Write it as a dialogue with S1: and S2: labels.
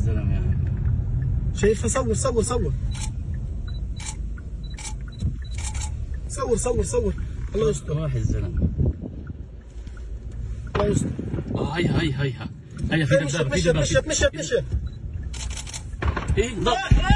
S1: الزلمه يعني.
S2: شايفها؟ صور صور صور صور صور صور. الله يستر.
S1: راح الزلمه.
S2: الله يستر.
S1: هيا في دبابه.
S2: مشت.
S1: ايه